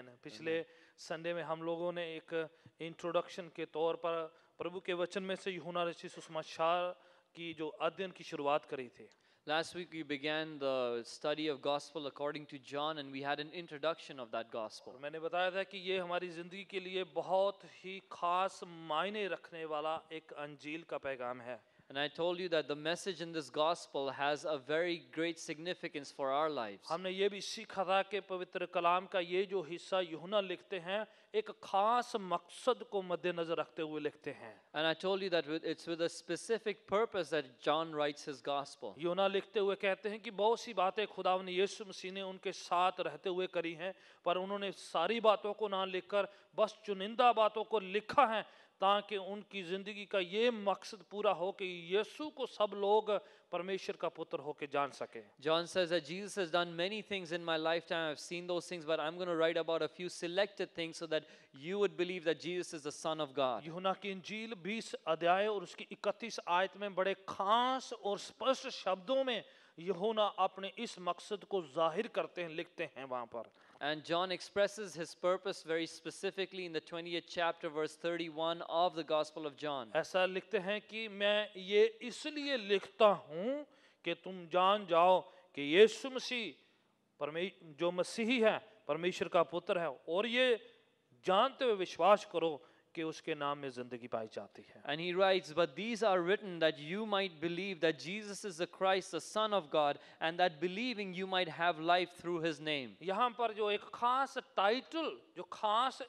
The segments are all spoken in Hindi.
पिछले संडे में हम लोगों ने एक इंट्रोडक्शन के तौर पर प्रभु के वचन में से यूहन्ना रचित सुसमाचार की जो अध्ययन की शुरुआत करी थी. Last week we began the study of gospel according to John, and we had an introduction of that gospel. और मैंने बताया था कि ये हमारी जिंदगी के लिए बहुत ही खास मायने रखने वाला एक अंजील का पैगाम है. And I told you that the message in this gospel has a very great significance for our lives. हमने ये भी सीखा था कि पवित्र कलाम का ये जो हिस्सा यूहन्ना लिखते हैं एक खास मकसद को मद्देनजर रखते हुए लिखते हैं. And I told you that it's with a specific purpose that John writes his gospel. यूहन्ना लिखते हुए कहते हैं कि बहुत सी बातें खुदावंद यीशु मसीह ने उनके साथ रहते हुए करी हैं, पर उन्होंने सारी बातों को ना लिखकर बस चुनिंदा बातों को लिखा है ताकि उनकी जिंदगी का ये मकसद पूरा हो कि यीशु को सब लोग परमेश्वर का पुत्र होके जान सके. John says that Jesus has done many things in my lifetime. I've seen those things, but I'm going to write about a few selected things so that you would believe that Jesus is the Son of God. यूहन्ना की इंजील 20 अध्याय और उसकी 31 आयत में बड़े खास और स्पष्ट शब्दों में यूहन्ना अपने इस मकसद को जाहिर करते हैं, लिखते हैं वहां पर. And John expresses his purpose very specifically in the 20th chapter, verse 31 of the Gospel of John. ऐसा लिखते हैं कि मैं ये इसलिए लिखता हूँ कि तुम जान जाओ कि यीशु मसीह जो मसीही है परमेश्वर का पुत्र है, और ये जानते हुए विश्वास करो कि उसके नाम में जिंदगी पाई जाती है. And he writes, but these are written that you might believe that Jesus is the Christ, the Son of God, and that believing you might have life through his name. यहाँ पर जो एक खास टाइटल, जो खास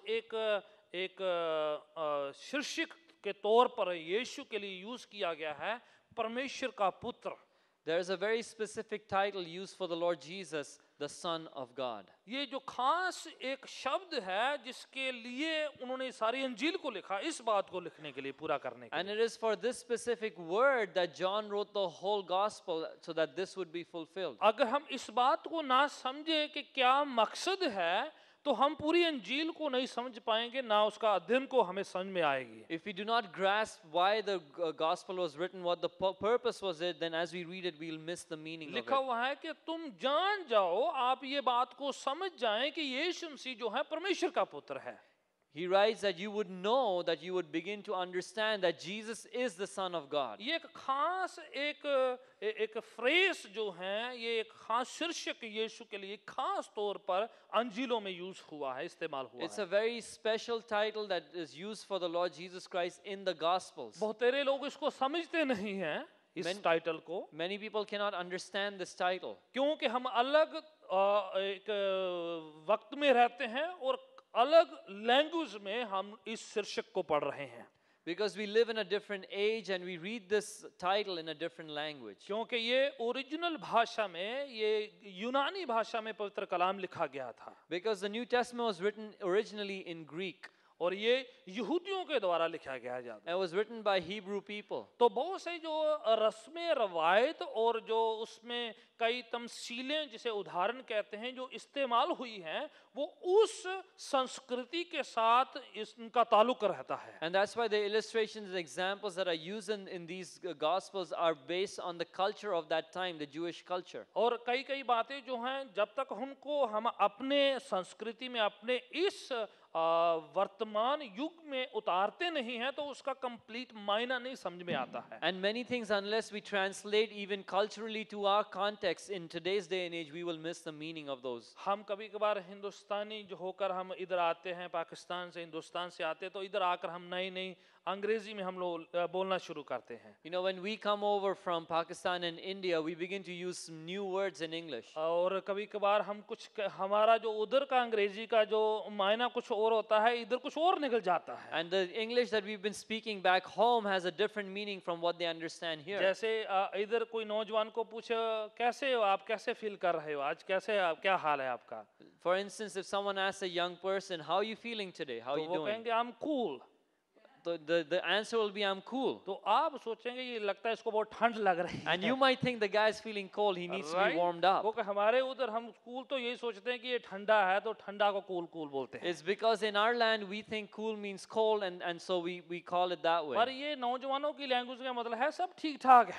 एक शीर्षक के तौर पर यीशु के लिए यूज किया गया है, परमेश्वर का पुत्र. There is a very specific title used for the Lord Jesus, the Son of God. ये जो खास एक शब्द है जिसके लिए उन्होंने सारी अंजील को लिखा, इस बात को लिखने के लिए, पूरा करने के And लिए. it is for this specific word that John wrote the whole gospel so that this would be fulfilled. अगर हम इस बात को ना समझे कि क्या मकसद है तो हम पूरी अंजील को नहीं समझ पाएंगे, ना उसका अध्ययन को हमें समझ में आएगी. If we do not grasp why the gospel was written, what the purpose was it, then as we read it, we'll miss the meaning of लिखा it. हुआ है कि तुम जान जाओ, आप ये बात को समझ जाएं कि यीशु मसीह जो है परमेश्वर का पुत्र है. He writes that you would know, that you would begin to understand that Jesus is the Son of God. ये एक खास एक फ्रेज जो है, ये एक खास शीर्षक यीशु के लिए खास तौर पर अंजीलों में यूज हुआ है, इस्तेमाल हुआ It's है. a very special title that is used for the Lord Jesus Christ in the Gospels. बहुतेरे लोग इसको समझते नहीं हैं, इस टाइटल को, Many people cannot understand this title क्योंकि हम अलग एक वक्त में रहते हैं और अलग लैंग्वेज में हम इस शीर्षक को पढ़ रहे हैं. because we live in a different age and we read this title in a different language. क्योंकि ये ओरिजिनल भाषा में, ये यूनानी भाषा में पवित्र कलाम लिखा गया था, Because the New Testament was written originally in Greek. और ये यहूदियों के द्वारा लिखा गया जाता. It was written by Hebrew people. तो बहुत से जो रस्में रवायत और जो उसमें कई तमसीलें, जिसे उदाहरण कहते हैं, जो इस्तेमाल हुई हैं, वो उस संस्कृति के साथ इनका ताल्लुक रहता है. And that's why the illustrations and examples that are used in these gospels are based on the culture of that time, the Jewish culture. और कई कई बातें जो हैं, जब तक उनको हम अपने संस्कृति में, अपने इस वर्तमान युग में उतारते नहीं हैं, तो उसका कंप्लीट मायना नहीं समझ में आता है. And many things, unless we translate even culturally to our context in today's day and age, we will miss the meaning of those. हम कभी कभार हिंदुस्तानी जो होकर हम इधर आते हैं, पाकिस्तान से, हिंदुस्तान से आते हैं, तो इधर आकर हम नई नई अंग्रेजी में हम लोग बोलना शुरू करते हैं. You know, when we come over from Pakistan and India, we begin to use some new words in English. और कभी कभार हम कुछ, हमारा जो उधर का अंग्रेजी का जो मायना कुछ और होता है, इधर कुछ और निकल जाता है. And the English that we've been speaking back home has a different meaning from what they understand here. जैसे इधर कोई नौजवान को पूछे, कैसे हो आप, कैसे फील कर रहे हो आज, कैसे क्या हाल है आपका, For instance, if someone asks a young person, how are you feeling today? How are तो you वो doing? कहेंगे I'm cool. The answer will be, I'm cool. तो आप सोचेंगे ये लगता है इसको बहुत ठंड लग रही है. And you might think the guy is feeling cold, he needs to be warmed up. क्योंकि हमारे उधर हम कूल तो यही सोचते हैं कि ये ठंडा है, तो ठंडा को कूल कूल बोलते हैं. It's because in our land we think cool means cold, and so we call it that पर way. ये नौजवानों की लैंग्वेज का मतलब है सब ठीक ठाक है.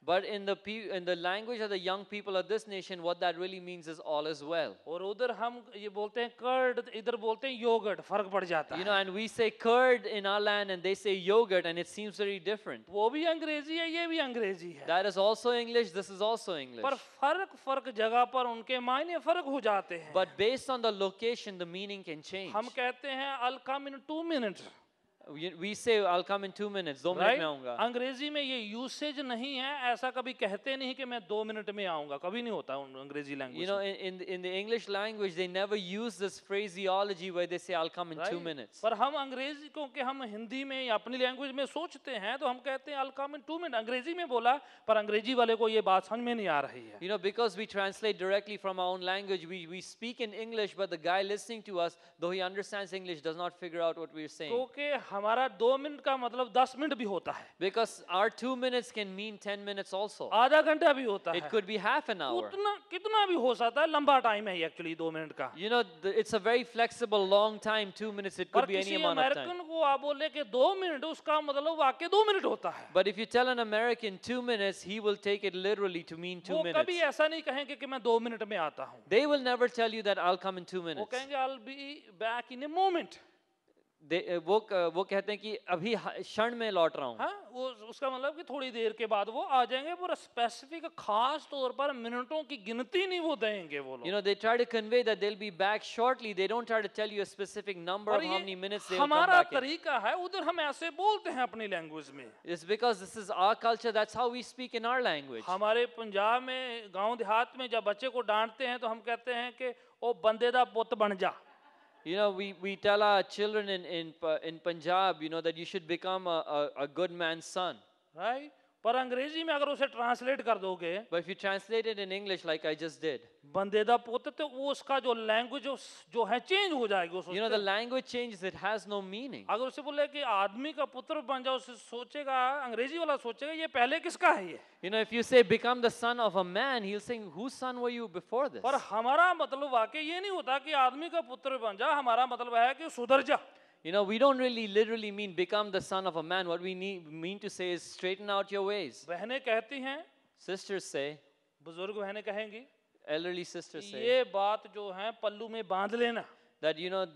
But in the language of the young people of this nation, what that really means is all is well. और उधर हम ये बोलते हैं कर्ड, इधर बोलते हैं योगर्ट, फर्क पड़ जाता You है. know, and we say curd in our land and they say yogurt and it seems very different. वो भी अंग्रेजी है, ये भी अंग्रेजी है. That is also English, this is also English. पर फर्क जगह पर उनके मायने फर्क हो जाते हैं. But based on the location, the meaning can change. हम कहते हैं I'll come in 2 minutes. We say, I'll come in 2 minutes, 2 minutes Right? में आऊंगा. अंग्रेजी में ये यूसेज नहीं है, ऐसा कभी कहते नहीं कि मैं 2 मिनट में आऊंगा, कभी नहीं होता अंग्रेजी You लैंग्वेज know, में. in the English language, they never use this phraseology where they say, I'll come in 2 Right? minutes. पर हम अंग्रेजी क्योंकि हम हिंदी में या अपनी लैंग्वेज में सोचते हैं तो हम कहते हैं I'll come in 2 minutes. अंग्रेजी में बोला पर अंग्रेजी वाले को ये बात समझ में नहीं आ रही है. You know, because we translate directly from our own language, we speak in English, but the guy listening to us, though he understands English, does not figure out what we're saying. क्योंकि हमारा 2 मिनट का मतलब 10 मिनट भी होता है, Because our 2 minutes can mean 10 minutes also. आधा घंटा भी होता It है. could be half an hour. उतना कितना भी हो सकता है, लंबा टाइम है एक्चुअली 2 मिनट का. You know, it's a very flexible, long time, 2 minutes. It पर could be any किसी amount of time. अमेरिकन को आप बोले कि 2 मिनट, उसका मतलब वाकई 2 मिनट होता है. But if you tell an American 2 minutes, he will take it literally to mean 2 वो minutes. कभी ऐसा नहीं कहेंगे कि मैं 2 मिनट में आता हूँ. They will never tell you that I'll come in 2 वो minutes. कहेंगे I'll be back in a moment. वो कहते हैं कि अभी क्षण में लौट रहा हूँ. हाँ, वो उसका मतलब कि थोड़ी देर के बाद वो आ जाएंगे, पर स्पेसिफिक खास तौर पर मिनटों की गिनती नहीं वो देंगे वो You लोग. know, they try to convey that they'll be back shortly. They don't try to tell you a specific number और of how ये many minutes they will come हमारा back in. तरीका है, उधर हम ऐसे बोलते हैं अपनी लैंग्वेज में. It's because this is our culture. That's how we speak in our language. हमारे पंजाब में गांव देहात में जब बच्चे को डांटते हैं तो हम कहते हैं कि ओ बंदे दा पुत्त बन जा. You know, we tell our children in Punjab, you know, that you should become a good man's son. Right. पर अंग्रेजी में अगर उसे ट्रांसलेट कर दोगे But if you translate it in English like I just did, बंदे दा पुत्त, तो वो उसका जो लैंग्वेज जो है चेंज हो जाएगी उस you know, the उससे. language changes. It has no meaning. अगर उसे बोले कि आदमी का पुत्र बन जाओ, उसे सोचेगा, अंग्रेजी वाला सोचेगा ये पहले किसका है ये. You know, if you say become the son of a man, he'll say, whose son were you before this? पर हमारा मतलब वाकई ये नहीं होता कि आदमी का पुत्र बन जा, हमारा मतलब है कि सुधर जा. You know, we don't really literally mean become the son of a man. What we mean to say is straighten out your ways. बहनें कहती हैं, Sisters say, बुजुर्ग बहनें कहेंगी, elderly sisters say, ये बात जो है पल्लू में बांध लेना. that, you know,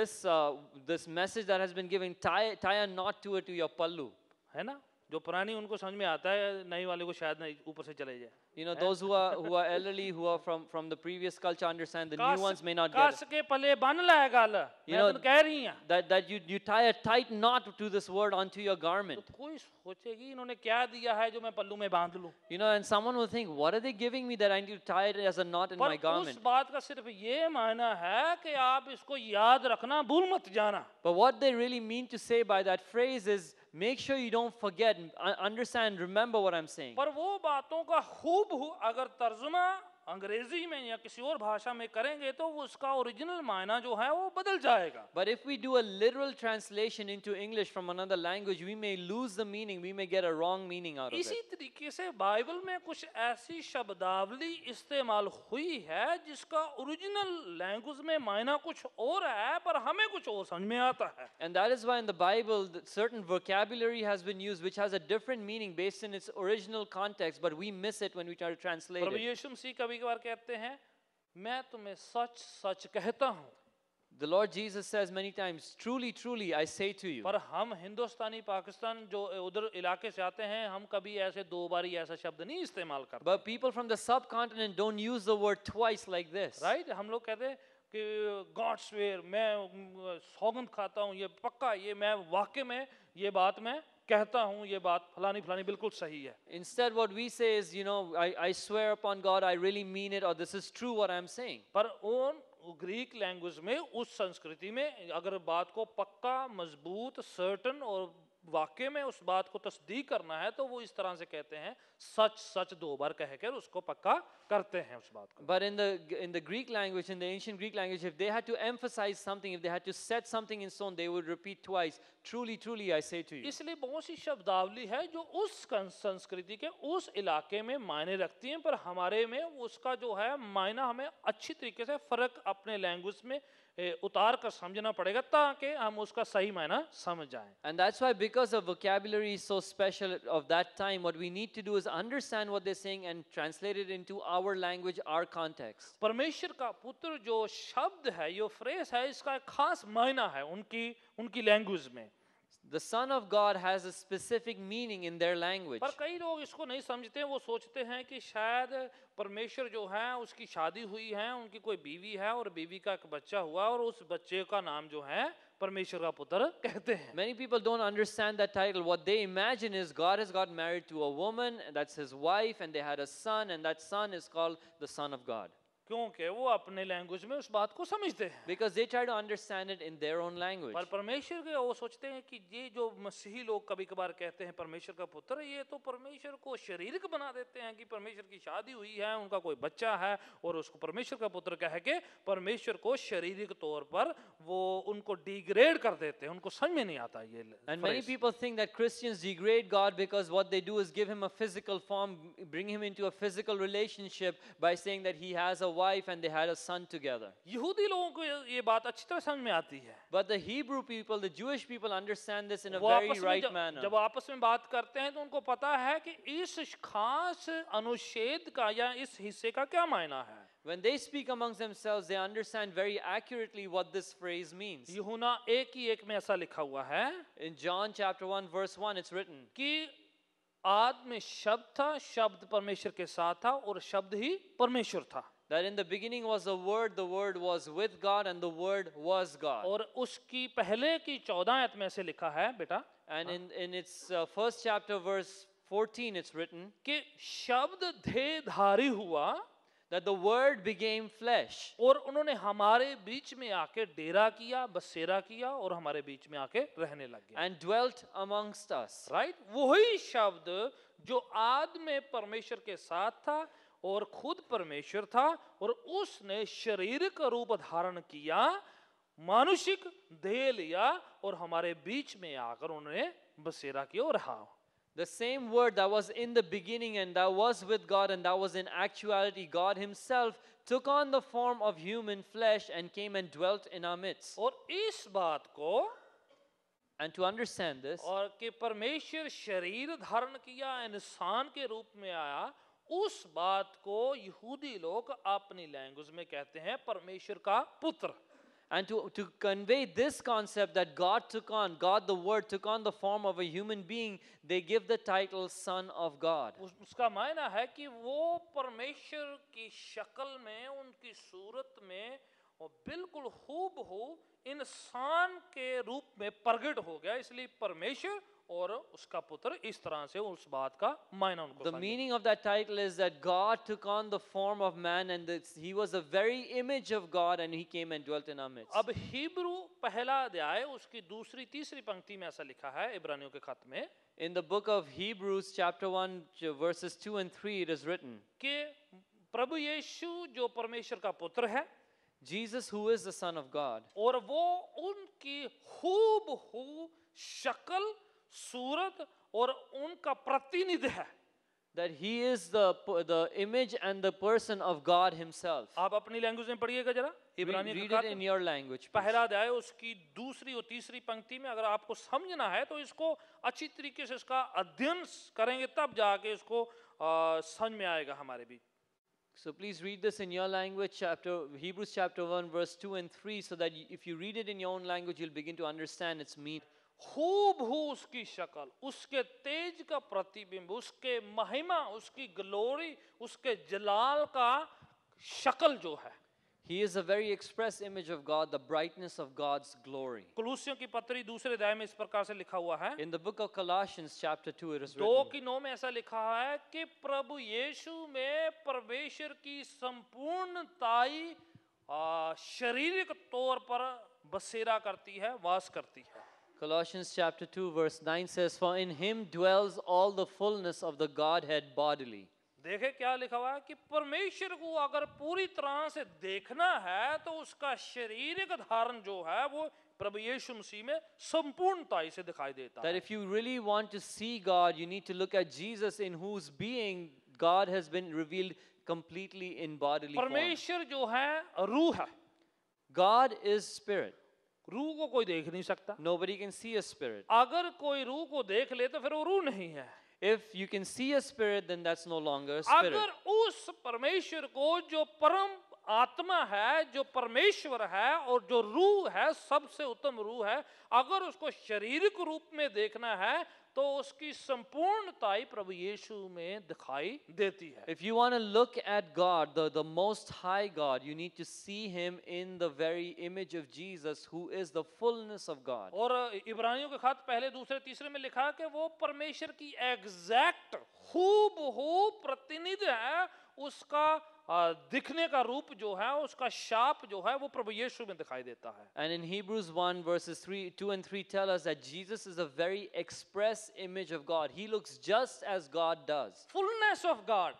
this message that has been given, tie a knot to it to your pallu. है ना. जो पुरानी उनको समझ में आता है, नई वाले को शायद नहीं ऊपर से चले जाए. You know, those who are elderly, who are from the previous culture understand. The new ones may not get cos it. के पले बन लाए गल, You मैं know, तो कह रही हूँ. That you tie a tight knot to this word onto your garment. तो कोई सोचेगी इन्होंने क्या दिया है जो मैं पल्लू में बांध लूं. You know, and someone will think, what are they giving me that I need to tie it as a knot in पर my उस garment? बात का सिर्फ ये मायना है कि आप इसको याद रखना, भूल मत जाना. But what they really mean to say by that phrase is, make sure you don't forget, understand, remember what I'm saying. पर वो बातों का हूबहू अगर तर्जुमा अंग्रेजी में या किसी और भाषा में करेंगे तो वो उसका ओरिजिनल मायना जो है वो बदल जाएगा. But if we do a literal translation into English from another language, we may lose the meaning, we may get a wrong meaning out of इसी it. तरीके से बाइबल में कुछ ऐसी शब्दावली इस्तेमाल हुई है जिसका ओरिजिनल लैंग्वेज में मायना कुछ और है पर हमें कुछ और समझ में आता है. And that is why in the Bible, certain vocabulary has been used which has a different meaning based in its original context, but we miss it when we try to translate Prabhu it. यीशु मसीह कभी-कभार कहते हैं, मैं तुम्हें सच सच कहता हूँ. The Lord Jesus says many times, truly, truly, I say to you. पर हम हिंदुस्तानी पाकिस्तान जो उधर इलाके से आते हैं, हम कभी ऐसे 2 बारी ऐसा शब्द नहीं इस्तेमाल करते. But people from the subcontinent don't use the word twice like this. Right. हम लोग कहते हैं कि गॉड स्वेयर, मैं सौगंध खाता हूँ, ये पक्का, ये मैं वाकई में ये बात मैं कहता हूँ, ये बात फलानी फलानी बिल्कुल सही है. Instead, what we say is, you know, I swear upon God, I really mean it, or this is true what I'm saying. पर उन ग्रीक लैंग्वेज में, उस संस्कृति में अगर बात को पक्का, मजबूत, सर्टन और वाकई में उस बात को तस्दीक करना है तो वो इस तरह से कहते हैं, सच सच 2 बार कहकर उसको पक्का करते हैं उस बात को. But in the Greek language, in the ancient Greek language, if they had to emphasize something, if they had to set something in stone, they would repeat twice, truly, truly, I say to you. इसलिए बहुत सी शब्दावली है जो उस संस्कृति के उस इलाके में मायने रखती हैं, पर हमारे में उसका जो है मायना हमें अच्छी तरीके से फर्क अपने लैंग्वेज में उतार कर समझना पड़ेगा ताकि हम उसका सही मायना समझ जाएं। And that's why, because the vocabulary is so special of that time, what we need to do is understand what they're saying and translate it into our language, our context. परमेश्वर का पुत्र जो शब्द है, ये फ्रेज है, इसका एक खास मायना है उनकी लैंग्वेज में। The Son of God has a specific meaning in their language. पर कई लोग इसको नहीं समझते, वो सोचते हैं कि शायद परमेश्वर जो है उसकी शादी हुई है, उनकी कोई बीवी है और बीवी का एक बच्चा हुआ और उस बच्चे का नाम जो है परमेश्वर का पुत्र कहते हैं। Many people don't understand that title. What they imagine is God has got married to a woman, that's his wife, and they had a son, and that son is called the Son of God. क्योंकि वो अपने लैंग्वेज में उस बात को समझते हैं। Because they try to understand it in their own language. पर परमेश्वर के वो सोचते हैं कि ये जो मसीही लोग कभी कभार कहते हैं परमेश्वर का पुत्र, ये तो परमेश्वर को शारीरिक बना देते हैं कि परमेश्वर की शादी हुई है, उनका कोई बच्चा है और उसको परमेश्वर का पुत्र कह के परमेश्वर को शारीरिक तौर पर वो उनको डिग्रेड कर देते हैं। उनको समझ में नहीं आता ये And many phrase। people think that Christians degrade God because what they do is give him a physical form, bring him into a physical relationship by saying that he has a wife and they had a son together. यहूदी लोगों को ये बात अच्छी तरह समझ में आती है। But the Hebrew people, the Jewish people understand this in a वो very आपस में right manner. जब आपस में बात करते हैं तो उनको पता है कि इस खास अनुच्छेद का या इस हिस्से का क्या मायना है। When they speak amongst themselves, they understand very accurately what this phrase means. यूहन्ना 1:1 में ऐसा लिखा हुआ है In John chapter 1 verse 1 it's written, कि आद में शब्द था, शब्द परमेश्वर के साथ था और शब्द ही परमेश्वर था। that in the beginning was the Word was with God, and the Word was God. और उसकी पहले की 14 आयत में ऐसे लिखा है बेटा And in its first chapter verse 14 it's written कि शब्द देहधारी हुआ that the Word became flesh और उन्होंने हमारे बीच में आके डेरा किया, बसेरा किया और हमारे बीच में आके रहने लग गया। and dwelt amongst us. Right, वही शब्द जो आद में परमेश्वर के साथ था और खुद परमेश्वर था और उसने शारीरिक रूप धारण किया, मानुषिक देह लिया और हमारे बीच में आकर उन्होंने बसेरा किया और रहा। The same Word that was in the beginning and that was with God and that was in actuality God himself took on the form of human flesh and came and dwelt in our midst. और इस बात को And to understand this, और कि परमेश्वर शरीर धारण किया, इंसान के रूप में आया, उस बात को यहूदी लोग अपनी लैंग्वेज में कहते हैं परमेश्वर का पुत्र। and to convey this concept that God the Word took on the form of a human being, they give the title Son of God. उसका मायना है कि वो परमेश्वर की शक्ल में, उनकी सूरत में और बिल्कुल हूबहू इंसान के रूप में प्रकट हो गया, इसलिए परमेश्वर और उसका पुत्र इस तरह से उस बात का मायना उनको The समझे। meaning of that title is that God took on the form of man and he was the very image of God and he came and dwelt in our midst. अब हिब्रू पहला अध्याय उसकी दूसरी तीसरी पंक्ति में ऐसा लिखा है इब्रानियों के खत में In the book of Hebrews chapter 1 verses 2 and 3 it is written, कि प्रभु यीशु जो परमेश्वर का पुत्र है Jesus who is the Son of God, और वो उनकी हूबहू शक्ल, सूरत और उनका प्रतिनिधि है। that he is the image and the person of God himself. आप अपनी लैंग्वेज में पढ़िएगा जरा इब्रानियों Read के it in your language, please. पहला अध्याय उसकी दूसरी और तीसरी पंक्ति में अगर आपको समझना है तो इसको अच्छी तरीके से इसका अध्ययन करेंगे तब जाके इसको समझ में आएगा हमारे बीच। So please read this in your language, Hebrews chapter 1 verse 2 and 3, so that if you read it in your own language you'll begin to understand its meaning. हूबहू उसकी शक्ल, उसके तेज का प्रतिबिंब, उसके महिमा, उसकी ग्लोरी, उसके जलाल का शक्ल जो है। He is a very express image of God, the brightness of God's glory. कुलुस्सियों की पत्री दूसरे अध्याय में इस प्रकार से लिखा हुआ है, In the book of Colossians chapter 2 it is 2:9 में ऐसा लिखा है कि प्रभु यीशु में परमेश्वर की संपूर्णताई शारीरिक तौर पर बसेरा करती है, वास करती है। Colossians chapter 2 verse 9 says, for in him dwells all the fullness of the Godhead bodily. देखे क्या लिखा हुआ है कि परमेश्वर को अगर पूरी तरह से देखना है तो उसका शारीरिक धारण जो है वो प्रभु यीशु मसीह में संपूर्णता से दिखाई देता That है। if you really want to see God, you need to look at Jesus, in whose being God has been revealed completely in bodily form. परमेश्वर जो है रूह है, God is spirit. रूह को कोई देख नहीं सकता. Nobody can see a spirit. अगर कोई रूह को देख ले तो फिर वो रूह नहीं है. If you can see a spirit, then that's no longer a spirit. अगर उस परमेश्वर को जो परम आत्मा है, जो परमेश्वर है और जो रूह है, सबसे उत्तम रूह है, अगर उसको शारीरिक रूप में देखना है तो उसकी संपूर्णता ही प्रभु यीशु में दिखाई देती है. If you want to look at God, the most high God, you need to see him in the very image of Jesus, who is the fullness of God. और इब्रानियों के खत पहले, दूसरे, तीसरे में लिखा कि वो परमेश्वर की एग्जैक्ट हूबहू प्रतिनिधि है. उसका दिखने का रूप जो है, उसका शाप जो है, वो प्रभु यीशु में दिखाई देता है. And in Hebrews 1 verses 2 and 3 tell us that Jesus is a very express image of God. He looks just as God does. Fullness of God.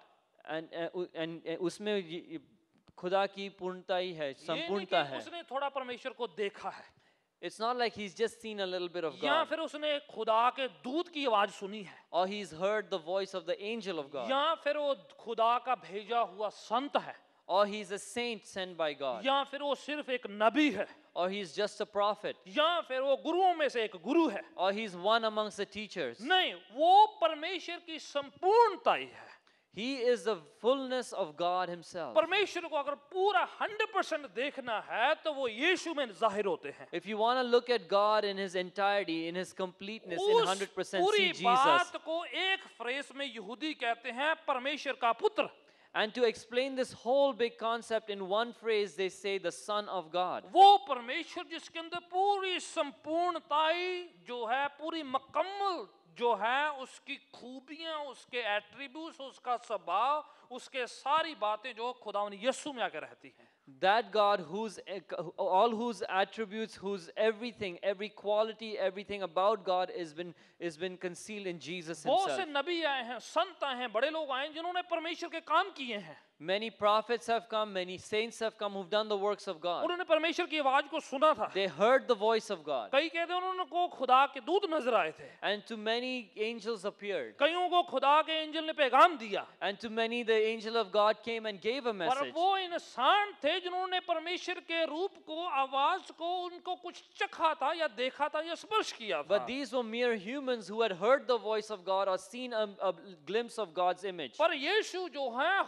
And उसमें खुदा की पूर्णता ही है, ये नहीं संपूर्णता कि है. उसने थोड़ा परमेश्वर को देखा है, It's not like he's just seen a little bit of या God, फिर उसने खुदा के दूत की आवाज सुनी है, or he's heard the voice of the angel of God, या फिर वो खुदा का भेजा हुआ संत है, or he's a saint sent by God, या फिर वो सिर्फ एक नबी है, or he's just a prophet, या फिर वो गुरुओं में से एक गुरु है. or he's one amongst the teachers. नहीं, वो परमेश्वर की संपूर्णता ही है. He is the fullness of God himself. परमेश्वर को अगर पूरा 100% देखना है तो वो यीशु में जाहिर होते हैं. If you want to look at God in his entirety, in his completeness, in उस 100% पूरी see Jesus. बात को एक फ्रेज में यहूदी कहते हैं परमेश्वर का पुत्र. And to explain this whole big concept in one phrase, they say the Son of God. वो परमेश्वर जिसके अंदर पूरी संपूर्णताई जो है, पूरी मुकम्मल जो है, उसकी खूबियां, उसके एट्रीब्यूट्स, उसका स्वभाव, उसके सारी बातें जो खुदावन यीशु में आकर रहती हैं. That God whose all whose attributes, whose everything, every quality, everything about God has been concealed in Jesus बहुत से himself. नबी आए हैं, संत आए हैं, बड़े लोग आए हैं जिन्होंने परमेश्वर के काम किए हैं. Many prophets have come, many saints have come who've done the works of God. उन्होंने परमेश्वर की आवाज को सुना था. They heard the voice of God. कई कहते हैं उन्होंने को खुदा के दूत नजर आए थे. And to many angels appeared. कईयों को खुदा के एंजल ने पैगाम दिया. And to many the angel of God came and gave a पर message. वो इंसान थे जिन्होंने परमेश्वर के रूप को, आवाज को, उनको कुछ चखा था या देखा था या स्पर्श किया था. But these were mere humans who had heard the voice of God or seen a glimpse of God's image. पर यीशु जो है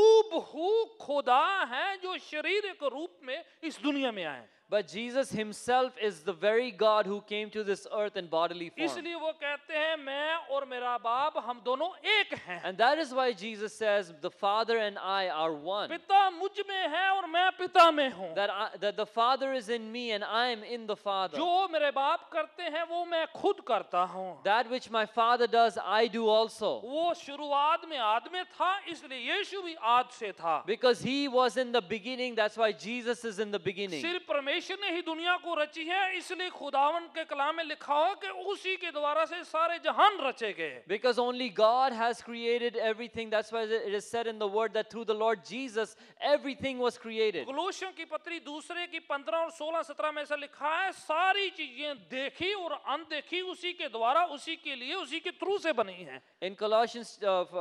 हूबहू खुदा है जो शरीर के रूप में इस दुनिया में आए. But Jesus himself is the very God who came to this earth in bodily form. इसलिए वो कहते हैं मैं और मेरा बाप हम दोनों एक हैं. And that is why Jesus says, the Father and I are one. पिता मुझ में है और मैं पिता में हूँ. That the Father is in me and I am in the Father. जो मेरे बाप करते हैं वो मैं खुद करता हूँ. That which my Father does, I do also. वो शुरुआत में आद में था, इसलिए यीशु भी आद से था. Because he was in the beginning, that's why Jesus is in the beginning. सिर्फ परमेश्वर ने ही दुनिया को रची है, इसलिए खुदावन के कलाम में लिखा हुआ कि उसी के द्वारा से सारे जहान रचे गए. Because only God has created everything. That's why it is said in the word that through the Lord Jesus, everything was created. कुलोसियों की पत्री दूसरे की 15 और 16, 17 में ऐसा लिखा है, सारी चीजें देखी और अनदेखी उसी के द्वारा, उसी के लिए, उसी के थ्रू से बनी हैं. In Colossians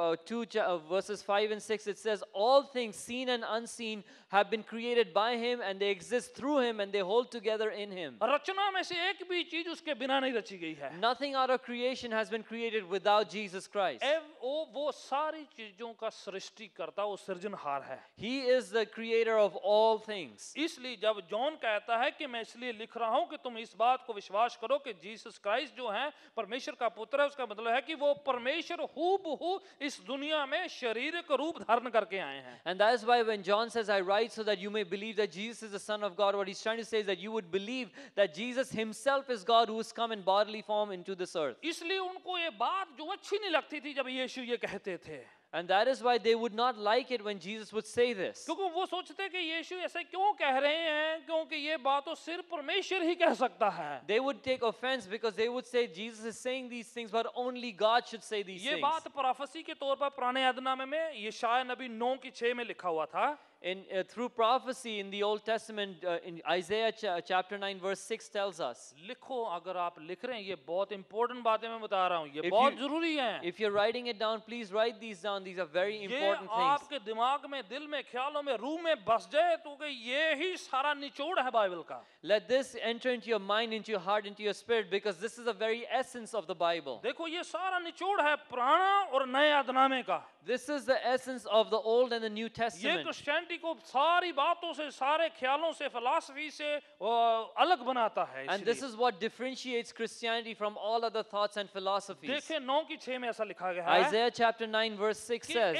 2 verses 5 and 6, it says, all things seen and unseen have been created by him and they exist through him and they hold together in him. रचना में से एक भी चीज उसके बिना नहीं रची गई है. Nothing out of creation has been created without Jesus Christ. वो सारी चीजों का सृष्टि करता, वो सृजनहार है. He is the creator of all things. इसलिए जब जॉन कहता है कि मैं इसलिए लिख रहा हूं कि तुम इस बात को विश्वास करो कि जीसस क्राइस्ट जो है परमेश्वर का पुत्र है, उसका मतलब है कि वो परमेश्वर हूबहू इस दुनिया में शारीरिक रूप धारण करके आए हैं. And that is why when John says, I write so that you may believe that Jesus is the Son of God, what he's trying to say is that you would believe that Jesus himself is God who has come in bodily form into this earth. इसलिए उनको ये बात जो अच्छी नहीं लगती थी जब यीशु ये कहते थे. And that is why they would not like it when Jesus would say this. क्योंकि वो सोचते कि यीशु ऐसा क्यों कह रहे हैं, क्योंकि ये बात तो सिर्फ परमेश्वर ही कह सकता है. They would take offense because they would say Jesus is saying these things, but only God should say these ये things. बात प्रोफेसी के तौर पर पुराने यदनामे में यशायाह नबी 9 की 6 में लिखा हुआ था. Through prophecy in the Old Testament, in Isaiah chapter 9 verse 6 tells us, लिखो, अगर आप लिख रहे हैं, ये बहुत इंपॉर्टेंट बातें मैं बता रहा हूँ, ये If बहुत you- जरूरी है. if you're writing it down, please write these down. These are very ये important things. आपके दिमाग में, दिल में, ख्यालों में, रूह में बस जाए तो कि ये ही सारा निचोड़ है बाइबल का. Let this enter into your mind, into your heart, into your spirit, because this is the very essence of the Bible. देखो, ये सारा निचोड़ है पुराना और नए आदनामे का. This is the essence of the Old and the New ये Testament. क्रिश्चियनिटी को सारी बातों से, सारे ख्यालों से, फिलॉसफी से अलग बनाता है. And this is what differentiates Christianity from all other thoughts and philosophies. देखिए 9:6 में ऐसा लिखा गया है Isaiah chapter 9 verse 6 कि says,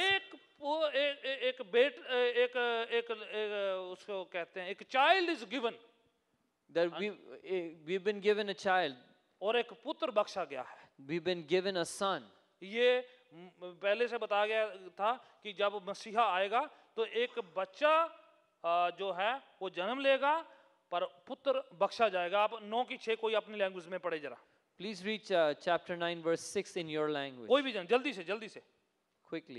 एक उसको कहते हैं, एक child is given, that we've been given a child, और एक पुत्र बख्शा गया है. we've been given a son. ये पहले से बताया गया था कि जब मसीहा आएगा तो एक बच्चा जो है वो जन्म लेगा, पर पुत्र बख्शा जाएगा. आप 9:6 कोई अपनी लैंग्वेज में पढ़े जरा, Please read chapter 9 verse 6 in your language. कोई भी जन, जल्दी से. Quickly.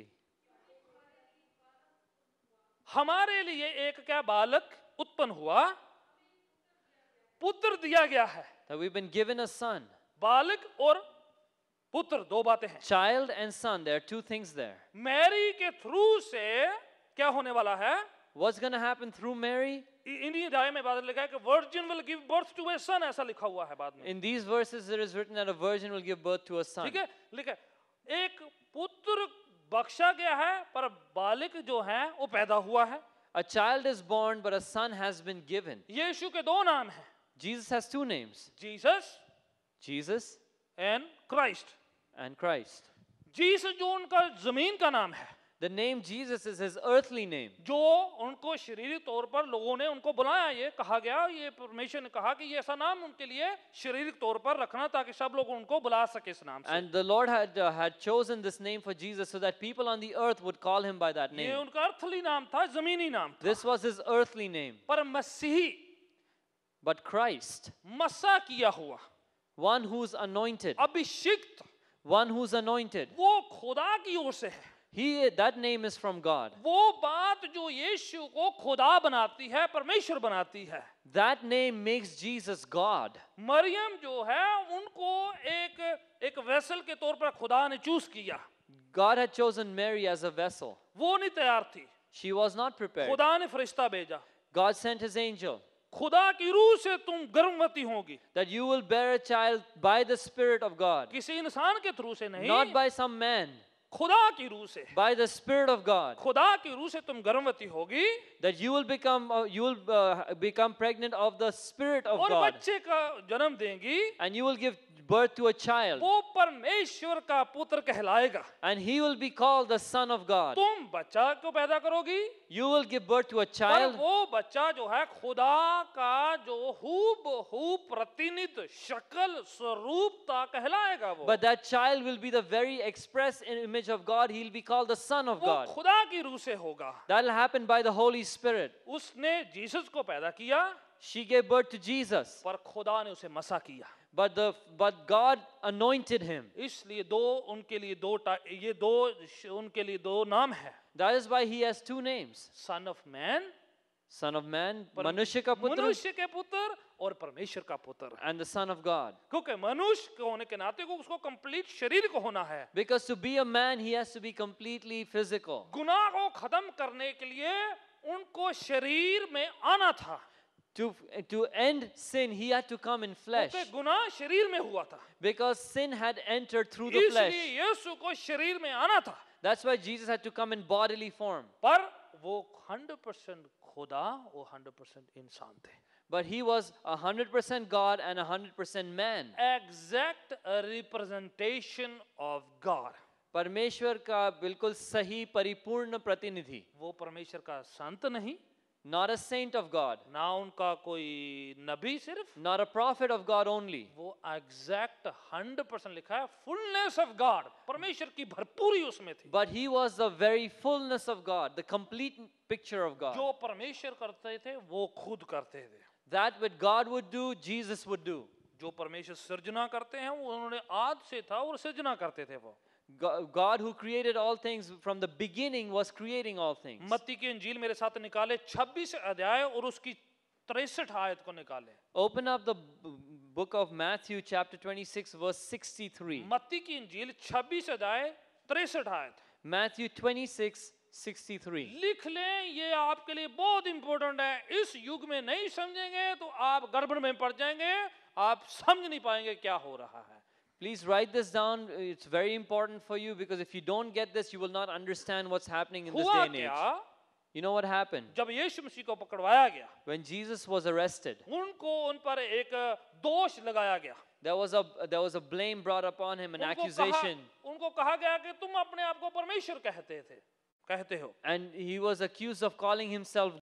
हमारे लिए एक क्या बालक उत्पन्न हुआ, पुत्र दिया गया है. That we've been given a son. बालक और पुत्र दो बातें हैं. Child and son, there are two things there. Mary के थ्रू से क्या होने वाला है? What's going to happen through Mary? इन्हीं अध्याय में बाद लिखा है कि virgin will give birth to a son, ऐसा लिखा हुआ है बाद में. In these verses it is written that a virgin will give birth to a son. ठीक है, लिखा है एक पुत्र बख्शा गया है, पर बालक जो है वो पैदा हुआ है. A child is born, but a son has been given. यीशु के दो नाम हैं, Jesus has two names, Jesus Jesus and Christ. and Christ. Jesus जो उनका जमीन का नाम है, The name Jesus is his earthly name. जो उनको शारीरिक तौर पर लोगों ने उनको बुलाया. ये कहा गया, ये परमेश्वर ने कहा कि ये ऐसा नाम उनके लिए शारीरिक तौर पर रखना ताकि सब लोग उनको बुला सके इस नाम से. And the Lord had chosen this name for Jesus so that people on the earth would call him by that ये name. उनका अर्थली नाम था, जमीनी नाम था. This was his earthly name. पर मसीही, But Christ, मसा किया हुआ, one who's anointed, अभिषिक्त, one who's anointed, वो खुदा की ओर से है. that name is from God. वो बात जो यीशु को खुदा बनाती है, परमेश्वर बनाती है. That name makes Jesus God. Maryam जो है उनको एक वेसल के तौर पर खुदा ने चूज किया. God had chosen Mary as a vessel. वो नहीं तैयार थी, She was not prepared. खुदा ने फरिश्ता भेजा. God sent his angel खुदा की रूह से तुम गर्भवती होगी. that you will bear a child by the Spirit of God, किसी इंसान के थ्रू से नहीं, not by some man, खुदा की रूह से. by the Spirit of God. खुदा की रूह से तुम गर्भवती होगी That you will become pregnant of the Spirit of और God, बच्चे का जन्म देंगी. and you will give birth to a child, वो परमेश्वर का पुत्र कहलाएगा. and he will be called the Son of God. तुम बच्चा को पैदा करोगी, You will give birth to a पर child, वो बच्चा जो है खुदा का जो हूबहू प्रतिनिध शक्ल स्वरूपता कहलाएगा. वो but that child will be the very express image of God. He'll be called the Son of वो God. खुदा की रूह से होगा. That will happen by the Holy Spirit. उसने जीसस को पैदा किया, She gave birth to Jesus, पर खुदा ने उसे मसा किया. but God anointed him. इसलिए उनके लिए दो नाम है. That is why he has two names: Son of Man, Son of Man, मनुष्य का पुत्र, मनुष्य के पुत्र, और परमेश्वर का पुत्र. and the Son of God. क्योंकि मनुष्य के होने के नाते को उसको कंप्लीट शरीर को होना है. Because to be a man, he has to be completely physical. गुनाह को खत्म करने के लिए उनको शरीर में आना था. To end sin, he had to come in flesh. क्योंकि गुनाह शरीर में हुआ था, Because sin had entered through the flesh. इसलिए यीशु को शरीर में आना था. That's why Jesus had to come in bodily form. पर वो 100% खुदा और 100% इंसान थे. But he was 100% God and 100% man. Exact representation of God. परमेश्वर का बिल्कुल सही परिपूर्ण प्रतिनिधि. वो परमेश्वर का संत नहीं, Not a saint of God, ना उनका कोई नबी सिर्फ, not a prophet of God only. वो एग्जैक्ट 100% लिखा है, फुलनेस ऑफ गॉड, परमेश्वर की भरपूरी उसमें थी. But he was the very fullness of God, the complete picture of God. जो परमेश्वर करते थे वो खुद करते थे. That what God would do, Jesus would do. जो परमेश्वर सृजना करते हैं वो उन्होंने आद से था और सृजना करते थे. वो God who created all things from the beginning was creating all things. मत्ती की इंजील मेरे साथ निकाले 26 अध्याय और उसकी 63 आयत को निकाले। Open up the book of Matthew chapter 26 verse 63. मत्ती की इंजील 26 अध्याय 63 आयत। Matthew 26:63. लिख लें, ये आपके लिए बहुत इंपॉर्टेंट है। इस युग में नहीं समझेंगे तो आप गड़बड़ में पड़ जाएंगे, आप समझ नहीं पाएंगे क्या हो रहा है। Please write this down. It's very important for you because if you don't get this, you will not understand what's happening in this day हुआ and age. क्या? You know what happened? जब यीशु मसीह को पकड़वाया गया, When Jesus was arrested, उनको उन पर एक दोष लगाया गया। there was a blame brought upon him, an accusation. उनको कहा गया कि तुम अपने आप को परमेश्वर कहते हो। And he was accused of calling himself